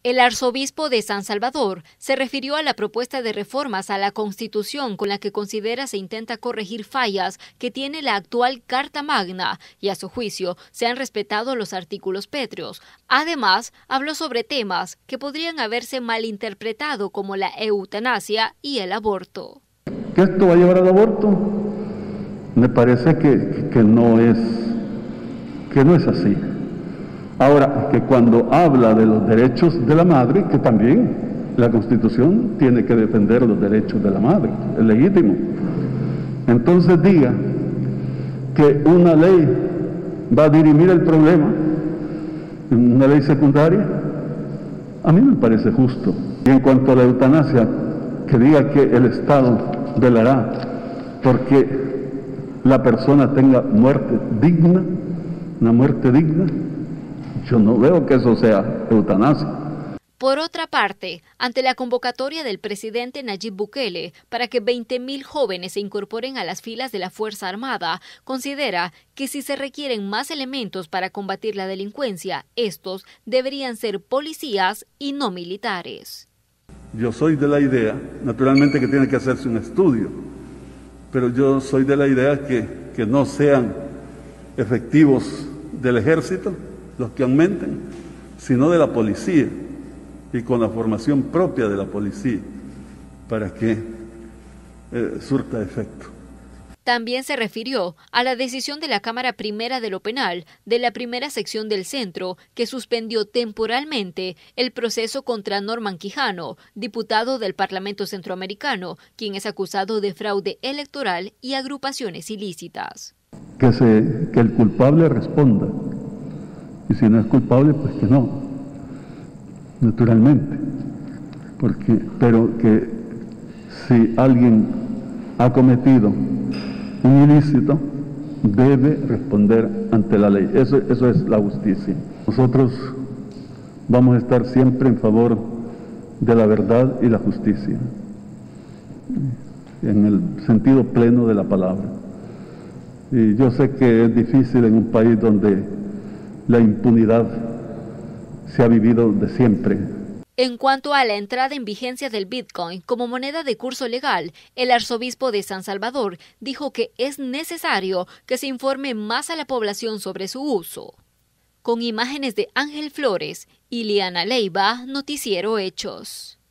El arzobispo de San Salvador se refirió a la propuesta de reformas a la Constitución con la que considera se intenta corregir fallas que tiene la actual Carta Magna y, a su juicio, se han respetado los artículos pétreos. Además, habló sobre temas que podrían haberse malinterpretado como la eutanasia y el aborto. ¿Que esto va a llevar al aborto? Me parece que no es así. Ahora, que cuando habla de los derechos de la madre, que también la Constitución tiene que defender los derechos de la madre, es legítimo. Entonces diga que una ley va a dirimir el problema, una ley secundaria, a mí me parece justo. Y en cuanto a la eutanasia, que diga que el Estado velará porque la persona tenga muerte digna, una muerte digna. Yo no veo que eso sea eutanasia. Por otra parte, ante la convocatoria del presidente Nayib Bukele para que 20.000 jóvenes se incorporen a las filas de la Fuerza Armada, considera que si se requieren más elementos para combatir la delincuencia, estos deberían ser policías y no militares. Yo soy de la idea, naturalmente que tiene que hacerse un estudio, pero yo soy de la idea que no sean efectivos del ejército los que aumenten, sino de la policía y con la formación propia de la policía para que surta efecto. También se refirió a la decisión de la Cámara Primera de lo Penal de la primera sección del centro que suspendió temporalmente el proceso contra Norman Quijano, diputado del Parlamento Centroamericano, quien es acusado de fraude electoral y agrupaciones ilícitas. Que el culpable responda. Y si no es culpable, pues que no, naturalmente. Pero que si alguien ha cometido un ilícito, debe responder ante la ley. Eso es la justicia. Nosotros vamos a estar siempre en favor de la verdad y la justicia, en el sentido pleno de la palabra. Y yo sé que es difícil en un país donde la impunidad se ha vivido de siempre. En cuanto a la entrada en vigencia del Bitcoin como moneda de curso legal, el arzobispo de San Salvador dijo que es necesario que se informe más a la población sobre su uso. Con imágenes de Ángel Flores y Liana Leiva, Noticiero Hechos.